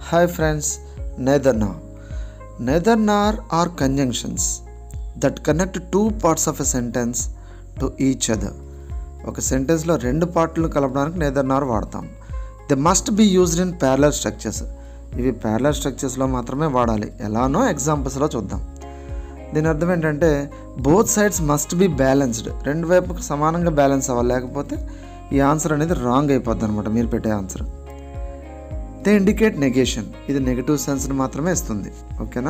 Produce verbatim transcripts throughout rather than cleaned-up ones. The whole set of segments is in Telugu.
Hi friends, neither nor. Neither nor are conjunctions that connect two parts of a sentence to each other. ఒక సెంటెన్స్లో రెండు పార్ట్లను కలపడానికి neither nor వాడతాం. They must be used in parallel structures. ఇవి ప్యారలల్ స్ట్రక్చర్స్లో మాత్రమే వాడాలి. ఎలానో ఎగ్జాంపుల్స్లో చూద్దాం. దీని అర్థం ఏంటంటే both sides must be balanced. రెండు వైపుకి సమానంగా బ్యాలెన్స్ అవ్వాలి, లేకపోతే ఈ ఆన్సర్ అనేది రాంగ్ అయిపోద్ది అనమాట, మీరు పెట్టే ఆన్సర్. They indicate negation. ఇది నెగటివ్ సెన్స్ని మాత్రమే ఇస్తుంది. ఓకేనా.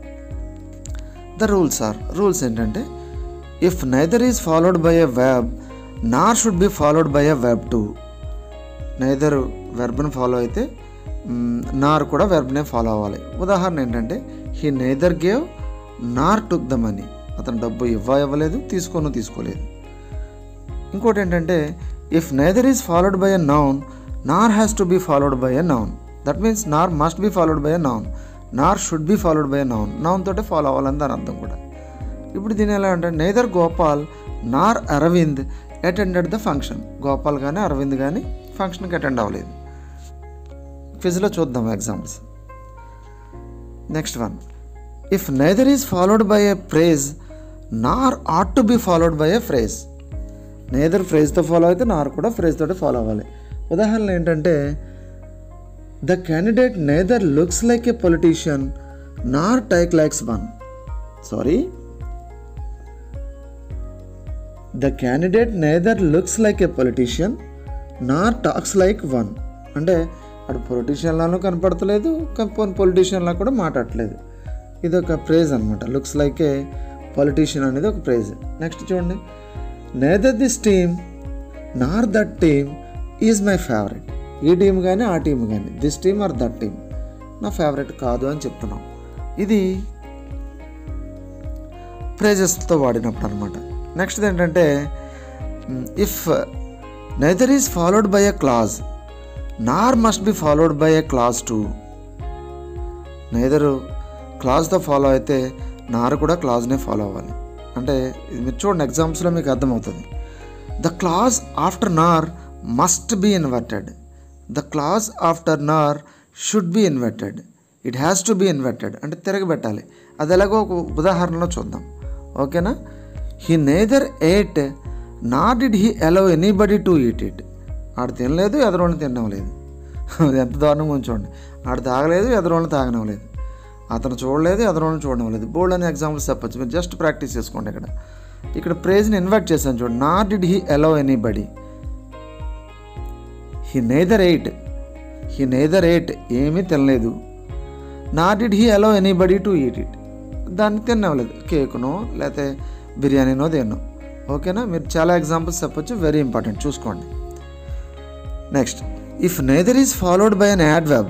ద రూల్స్ ఆర్, రూల్స్ ఏంటంటే if neither is followed by a verb nor should be followed by a verb too. నైదర్ వెర్బ్ని ఫాలో అయితే నార్ కూడా వెర్బ్నే ఫాలో అవ్వాలి. ఉదాహరణ ఏంటంటే he neither gave Nar took the money. అతను డబ్బు ఇవ్వ ఇవ్వలేదు, తీసుకోను తీసుకోలేదు. ఇంకోటి ఏంటంటే if neither is followed by a noun nor has to be followed by a noun. That means nor must be followed by a noun, nor should be followed by a noun. Noun తోటే ఫాలో అవ్వాలని దాని అర్థం కూడా. ఇప్పుడు దీని ఎలా అంటే neither Gopal nor Aravind attended the function. Gopal కానీ అరవింద్ కానీ ఫంక్షన్కి అటెండ్ అవ్వలేదు. క్విజ్లో చూద్దాం examples. Next one, if neither is followed by a phrase nor ought to be followed by a phrase. Neither ఫ్రేజ్తో ఫాలో అయితే నార్ కూడా ఫ్రేజ్ తోటి ఫాలో అవ్వాలి. ఉదాహరణ ఏంటంటే the candidate neither looks like a politician nor take likes one. Sorry, the candidate neither looks like a politician nor talks like one. అంటే అటు పొలిటీషియన్లాను కనపడతలేదు, పొలిటీషియన్లా కూడా మాట్లాడట్లేదు. ఇది ఒక ప్రైజ్ అనమాట. లుక్స్ లైక్ ఏ పొలిటీషియన్ అనేది ఒక ప్రైజ్. నెక్స్ట్ చూడండి, neither this team nor that team is my favourite. ఈ టీం కానీ ఆ టీం కానీ, this team or that team నా ఫేవరెట్ కాదు అని చెప్తున్నాం. ఇది ప్రైజెస్తో వాడినప్పుడు అనమాట. నెక్స్ట్ ఏంటంటే if neither is followed by a clause nor must be followed by a clause too. Neither క్లాజ్తో ఫాలో అయితే నార్ కూడా క్లాజ్నే ఫాలో అవ్వాలి. అంటే ఇది మీరు చూడండి ఎగ్జామ్స్లో మీకు అర్థమవుతుంది. The clause after nor must be inverted. The clause after nor should be inverted. It has to be inverted అంటే తిరగబెట్టాలి. అది ఎలాగో ఒక ఉదాహరణలో చూద్దాం. ఓకేనా. He neither ate nor did he allow anybody to eat it. ఆడు తినలేదు, ఎదరోళ్ళని తినలేదు. అది ఎంత దారుణంగా ఉంచండి. ఆడు తాగలేదు, ఎదరోళ్ళని తాగనవలేదు. అతను చూడలేదు, ఎదరోళ్ళని చూడడం లేదు. బోల్డ్ అనే ఎగ్జాంపుల్స్ చెప్పచ్చు. మీరు జస్ట్ ప్రాక్టీస్ చేసుకోండి. ఇక్కడ ఇక్కడ ప్రైజ్ని ఇన్వైట్ చేశాను చూడండి. Nor did he allow anybody. He neither ate, he neither ate ఏమీ తినలేదు. Nor did he allow anybody to eat it. దాన్ని తినవలేదు. కేకునో లేకపోతే బిర్యానీనో తిన్నో. ఓకేనా. మీరు చాలా ఎగ్జాంపుల్స్ చెప్పచ్చు. వెరీ ఇంపార్టెంట్, చూసుకోండి. Next, if neither is followed by an adverb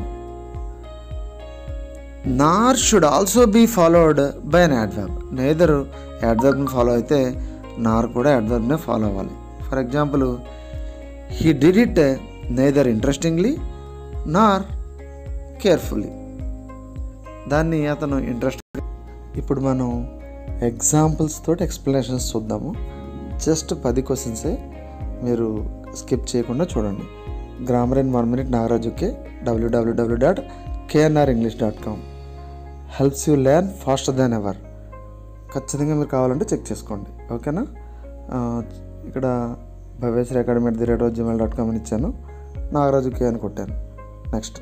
nor should also be followed by an adverb. Neither యాడ్వర్బ్ని ఫాలో అయితే నార్ కూడా యాడ్వర్బ్నే ఫాలో అవ్వాలి. For example he did it neither interestingly nor carefully. దాన్ని అతను ఇంట్రెస్ట్. ఇప్పుడు మనం ఎగ్జాంపుల్స్ తోటి ఎక్స్ప్లెనేషన్స్ చూద్దాము. జస్ట్ పది క్వశ్చన్సే, మీరు స్కిప్ చేయకుండా చూడండి. గ్రామర్ ఇన్ వన్ మినిట్ నాగరాజుకే W W W dot KNR English dot com helps you learn faster than ever. ఖచ్చితంగా మీరు కావాలంటే చెక్ చేసుకోండి. ఓకేనా. ఇక్కడ Bhaveshwari academy at the rate of Gmail dot com అని ఇచ్చాను. నాగరాజుకే అని కొట్టాను. Next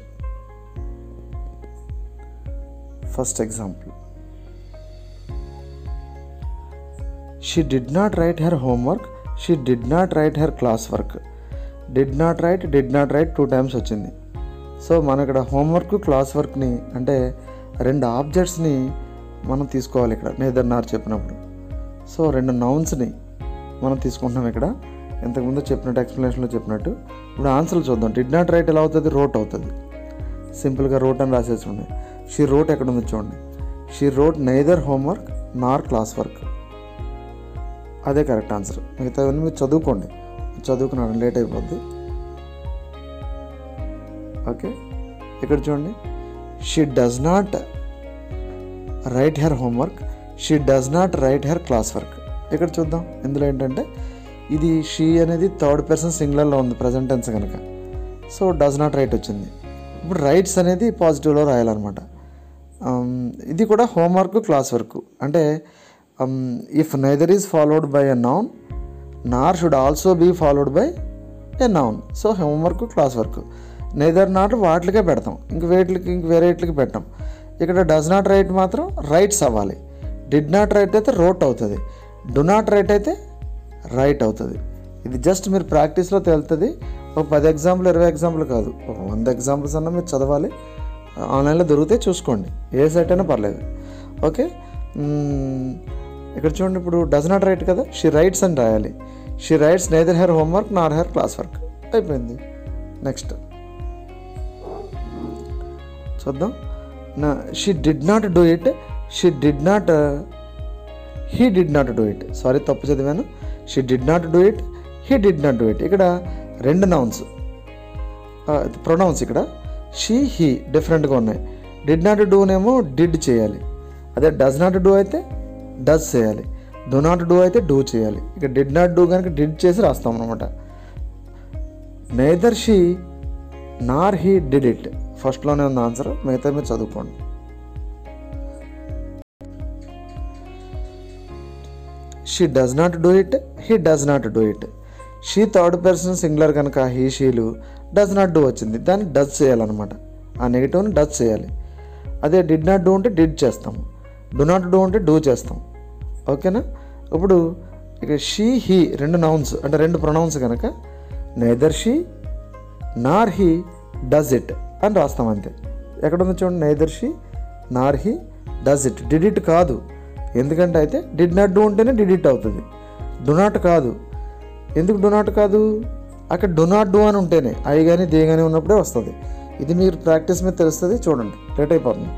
first example, she did not write her homework, she did not write her class work. Did not write, did not write two times వచ్చింది. సో మనం ఇక్కడ హోంవర్క్, క్లాస్ వర్క్ని అంటే రెండు ఆబ్జెక్ట్స్ని మనం తీసుకోవాలి ఇక్కడ నైదర్ నార్ చెప్పినప్పుడు. సో రెండు నౌన్స్ని మనం తీసుకుంటున్నాం ఇక్కడ. ఇంతకుముందు చెప్పినట్టు ఎక్స్ప్లెనేషన్లో చెప్పినట్టు. ఇప్పుడు ఆన్సర్లు చూద్దాం. డిడ్ నాట్ రైట్ ఎలా అవుతుంది? రోట్ అవుతుంది. సింపుల్గా రోట్ అని రాసేసి ఉన్నాయి. షీ రోట్ ఎక్కడ ఉంది చూడండి. She wrote neither homework nor class work. అదే కరెక్ట్ ఆన్సర్. మిగతావన్నీ మీరు చదువుకోండి. చదువుకున్నాను, లేట్ అయిపోద్ది. ఓకే. ఇక్కడ చూడండి, she does not write her homework, she does not write her class work. ఇక్కడ చూద్దాం. ఇందులో ఏంటంటే ఇది షీ అనేది థర్డ్ పర్సన్ సింగులర్లో ఉంది ప్రజెంట్ టెన్స్ కనుక. సో డస్ నాట్ రైట్ వచ్చింది. ఇప్పుడు రైట్స్ అనేది పాజిటివ్లో రాయాలన్నమాట. ఇది కూడా హోంవర్క్ క్లాస్ వర్క్. అంటే if neither is followed by a noun nor should also be followed by a noun. So homework class work. Neither not వాటికే పెడతాం, ఇంక వేటికి ఇంక వేరేట్లకి పెట్టాం. ఇక్కడ డస్ నాట్ రైట్ మాత్రం రైట్స్ అవ్వాలి. డిడ్ నాట్ రైట్ అయితే రోట్ అవుతుంది, డు నాట్ రైట్ అయితే రైట్ అవుతుంది. ఇది జస్ట్ మీరు ప్రాక్టీస్లో తేలుతుంది. ఒక పది ఎగ్జాంపుల్ ఇరవై ఎగ్జాంపుల్ కాదు, ఒక వంద ఎగ్జాంపుల్స్ అన్నా మీరు చదవాలి. ఆన్లైన్లో దొరికితే చూసుకోండి, ఏ సైట్ అయినా పర్లేదు. ఓకే, ఇక్కడ చూడండి, ఇప్పుడు డస్ నాట్ రైట్ కదా, షీ రైట్స్ అని రాయాలి. She writes neither her homework nor her class work. అయిపోయింది. నెక్స్ట్ చూద్దాం. నా she did not do it, she did not, he did not do it. Sorry, తప్పు చదివాను. She did not do it, he did not do it. ఇక్కడ రెండు నౌన్స్, ప్రొనౌన్స్. ఇక్కడ షీ హీ డిఫరెంట్గా ఉన్నాయి. డిడ్ నాట్ డూనేమో డిడ్ చేయాలి, అదే డస్ నాట్ డూ అయితే డస్ చేయాలి, డూ నాట్ డూ అయితే డూ చేయాలి. ఇక డిడ్ నాట్ డూ కనుక డిడ్ చేసి రాస్తాం అనమాట. Neither she nor he did it. ఫస్ట్లోనే ఉంది ఆన్సర్, మిగతా మీరు చదువుకోండి. She does not do it, he does not do it. She third person singular కనుక హీ షీలు, డస్ నాట్ డూ వచ్చింది, దాన్ని డస్ చేయాలన్నమాట. ఆ నెగిటివ్ని డస్ చేయాలి. అదే డిడ్ నాట్ డూ ఉంటే డిడ్ చేస్తాము, డు నాట్ డూ ఉంటే డూ చేస్తాం. ఓకేనా? ఇప్పుడు ఇక షీ హీ రెండు నౌన్స్, అంటే రెండు ప్రొనౌన్స్ కనుక neither she nor he does it అని రాస్తాం అంతే. ఎక్కడ ఉంది చూడండి, neither she nor he does it. Did it కాదు, ఎందుకంటే అయితే డిడ్ నాట్ డూ ఉంటేనే డిడ్ ఇట్ అవుతుంది. డు నాట్ కాదు. ఎందుకు డు నాట్ కాదు? అక్కడ డు నాట్ డూ అని ఉంటేనే, ఐ కానీ దే కానీ ఉన్నప్పుడే వస్తుంది. ఇది మీరు ప్రాక్టీస్ మీద తెలుస్తుంది. చూడండి, లేట్ అయిపోతుంది.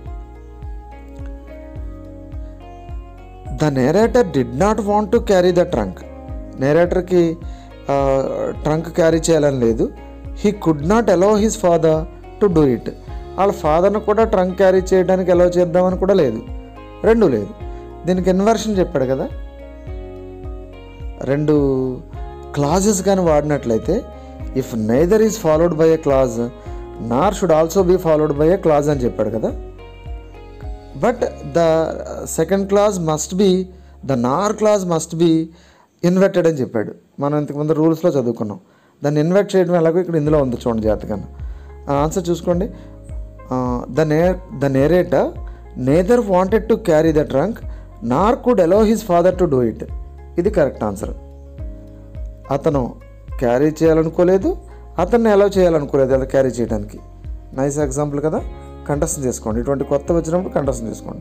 The narrator did not want to carry the trunk. నేరేటర్కి ట్రంక్ క్యారీ చేయాలని లేదు. He could not allow his father to do it. వాళ్ళ ఫాదర్ను కూడా ట్రంక్ క్యారీ చేయడానికి అలౌ చేద్దామని కూడా లేదు. రెండు లేదు. దీనికి ఇన్వర్షన్ చెప్పాడు కదా. రెండు క్లాజెస్ కానీ వాడినట్లయితే if neither is followed by a clause nor should also be followed by a clause అని చెప్పాడు కదా. But the second clause must be, the nor clause must be inverted అని చెప్పాడు. మనం ఇంతకుముందు రూల్స్లో చదువుకున్నాం. దాన్ని ఇన్వర్ట్ చేయడం ఎలాగో ఇక్కడ ఇందులో ఉంది చూడండి జాగ్రత్తగా. ఆన్సర్ చూసుకోండి. ద నే the narrator neither wanted to carry the trunk nor could allow his father to do it. ఇది కరెక్ట్ ఆన్సర్. అతను క్యారీ చేయాలనుకోలేదు, అతన్ని అలౌ చేయాలనుకోలేదు అలా క్యారీ చేయడానికి. నైస్ ఎగ్జాంపుల్ కదా, కంటెస్ట్ చేసుకోండి. ఇటువంటి కొత్త వచ్చినప్పుడు కంటెస్ట్ చేసుకోండి.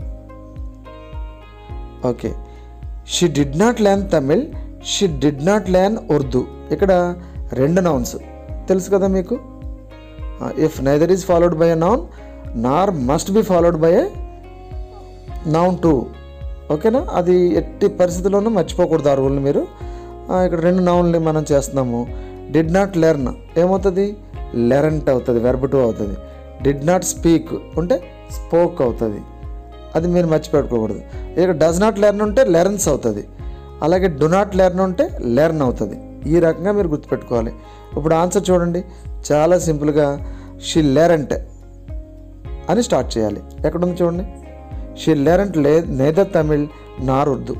Okay, she did not learn Tamil, she did not learn Urdu. ఇక్కడ రెండు నౌన్స్ తెలుసు కదా మీకు. If neither is followed by a noun nor must be followed by a noun too. ఓకేనా? అది ఎట్టి పరిస్థితుల్లోనూ మర్చిపోకూడదు ఆ రూల్ని మీరు. ఇక్కడ రెండు నౌన్లు మనం చేస్తున్నాము. డిడ్ నాట్ లెర్న్ ఏమవుతుంది? లెర్ంట్ అవుతుంది, వెర్బ్ టూ అవుతుంది. డిడ్ నాట్ స్పీక్ ఉంటే స్పోక్ అవుతుంది. అది మీరు మర్చిపెట్టుకోకూడదు. ఇక్కడ డస్ నాట్ లెర్న్ ఉంటే లెర్న్స్ అవుతుంది. అలాగే డు నాట్ లెర్న్ ఉంటే లెర్న్ అవుతుంది. ఈ రకంగా మీరు గుర్తుపెట్టుకోవాలి. ఇప్పుడు ఆన్సర్ చూడండి, చాలా సింపుల్గా షీ లెర్ంట్ అని స్టార్ట్ చేయాలి. ఎక్కడుంది చూడండి, షీ లెర్ంట్ లే neither Tamil nor Urdu.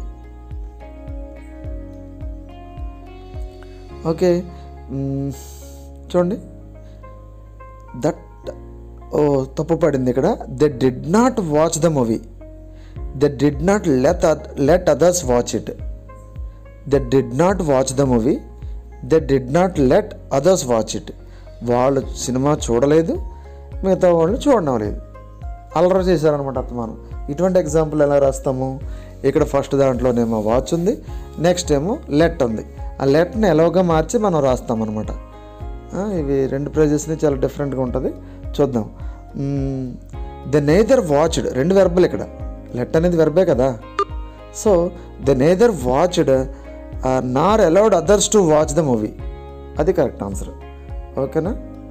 Okay, చూడండి, దట్ ఓ తప్పు పడింది ఇక్కడ. They did not watch the movie, they did not let let others watch it. They did not watch the movie, they did not let others watch it. వాళ్ళు సినిమా చూడలేదు, మిగతా వాళ్ళు చూడనవలేదు, అల్లరి చేశారనమాట అత్తమానం. ఇటువంటి ఎగ్జాంపుల్ ఎలా రాస్తాము? ఇక్కడ ఫస్ట్ దాంట్లోనేమో వాచ్ ఉంది, నెక్స్ట్ ఏమో లెట్ ఉంది. ఆ లెట్ని ఎలాగా మార్చి మనం రాస్తామన్నమాట. ఇవి రెండు ప్రైజెస్ని చాలా డిఫరెంట్గా ఉంటుంది. చూద్దాం. ద నేదర్ వాచ్డ్, రెండు వెర్బులు ఇక్కడ. లెట్ అనేది వెర్బే కదా. So the neither watched nor allowed others to watch the movie. అది కరెక్ట్ ఆన్సర్. ఓకేనా?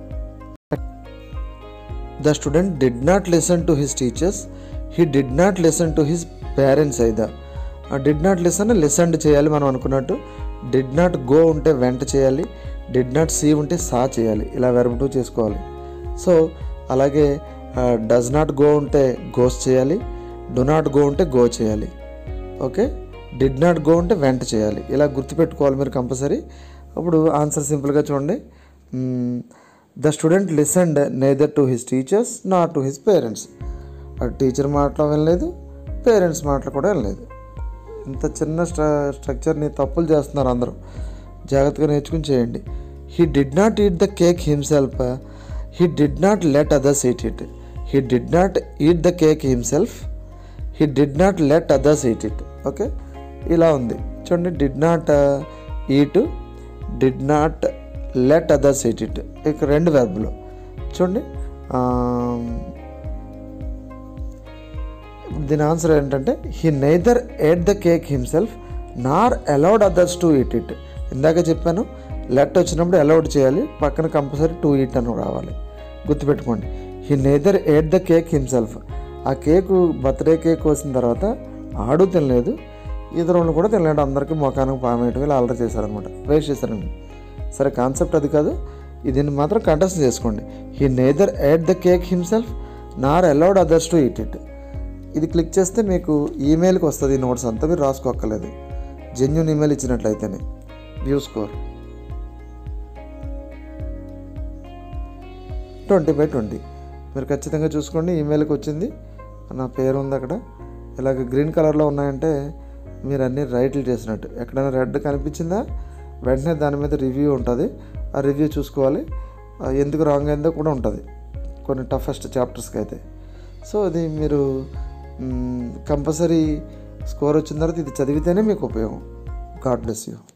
The student did not listen to his teachers, he did not listen to his parents either. Did not listen listen చేయాలి మనం అనుకున్నట్టు. డిడ్ నాట్ గో ఉంటే వెంట చేయాలి, డిడ్ నాట్ సీ ఉంటే సా చేయాలి. ఇలా వెర్బ్ టూ చేసుకోవాలి. సో అలాగే డస్ నాట్ గో ఉంటే గోస్ చేయాలి, డు నాట్ గో ఉంటే గో చేయాలి. ఓకే, డిడ్ నాట్ గో ఉంటే వెంట చేయాలి. ఇలా గుర్తుపెట్టుకోవాలి మీరు కంపల్సరీ. అప్పుడు ఆన్సర్ సింపుల్గా చూడండి. The student listened neither to his teachers not to his parents. ఆ టీచర్ మాటలు వినలేదు, పేరెంట్స్ మాటలు కూడా వినలేదు. ఇంత చిన్న స్ట్ర స్ట్రక్చర్ని తప్పులు చేస్తున్నారు అందరూ, జాగ్రత్తగా నేర్చుకుని చేయండి. He did not eat the cake himself, he did not let others eat it. He did not eat the cake himself, he did not let others eat it. Okay, ఇలా ఉంది చూడండి. Did not eat, did not let others eat it. ఇక రెండు వెర్బులు చూడండి. దీని ఆన్సర్ ఏంటంటే he neither ate the cake himself nor allowed others to eat it. ఇందాక చెప్పాను, లెట్ వచ్చినప్పుడు అలౌడ్ చేయాలి, పక్కన కంపల్సరీ టు ఈట్ అని రావాలి, గుర్తుపెట్టుకోండి. He neither ate the cake himself. ఆ కేకు బర్త్డే కేక్ వచ్చిన తర్వాత ఆడు తినలేదు, ఇతరులను కూడా తినలేడు, అందరికీ మొఖానికి పామేయటం ఇలా అలర్ చేశారనమాట, వేస్ట్ చేశారండి. సరే, కాన్సెప్ట్ అది కాదు, దీన్ని మాత్రం కంటెస్ట్ చేసుకోండి. He neither ate the cake himself nor allowed others to eat it. ఇది క్లిక్ చేస్తే మీకు ఈమెయిల్కి వస్తుంది, నోట్స్ అంతా మీరు రాసుకోక్కర్లేదు, జెన్యూన్ ఈమెయిల్ ఇచ్చినట్లయితేనే. View score twenty by twenty. మీరు ఖచ్చితంగా చూసుకోండి, ఈమెయిల్కి వచ్చింది, నా పేరు ఉంది అక్కడ. ఇలాగ గ్రీన్ కలర్లో ఉన్నాయంటే మీరు అన్నీ రైట్లు చేసినట్టు. ఎక్కడైనా రెడ్ కనిపించిందా వెంటనే దాని మీద రివ్యూ ఉంటుంది, ఆ రివ్యూ చూసుకోవాలి, ఎందుకు రాంగ్ అయిందో కూడా ఉంటుంది కొన్ని టఫెస్ట్ చాప్టర్స్కి అయితే. సో అది మీరు కంపల్సరీ స్కోర్ వచ్చిన తర్వాత ఇది చదివితేనే మీకు ఉపయోగం. God bless you.